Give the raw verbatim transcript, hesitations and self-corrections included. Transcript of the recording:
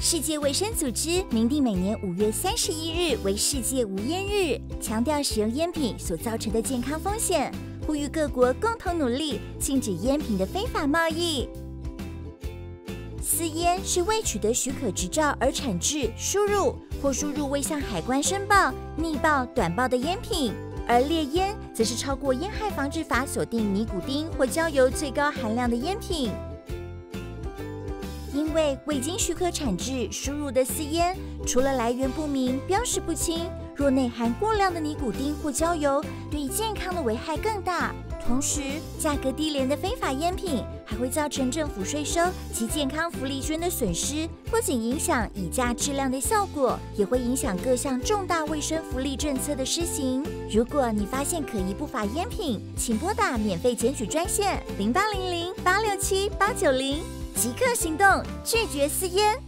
世界卫生组织明定每年五月三十一日为世界无烟日，强调使用烟品所造成的健康风险，呼吁各国共同努力禁止烟品的非法贸易。私烟是未取得许可执照而产制、输入或输入未向海关申报、密报、短报的烟品。而劣烟则是超过烟害防治法所定尼古丁或焦油最高含量的烟品。因为未经许可产制、输入的私烟，除了来源不明、标示不清，若内含过量的尼古丁或焦油，对健康的危害更大。同时，价格低廉的非法烟品还会造成政府税收及健康福利捐的损失，不仅影响以价质量的效果，也会影响各项重大卫生福利政策的施行。如果你发现可疑不法烟品，请拨打免费检举专线零八零零八六七八九零，即刻行动，拒绝私烟。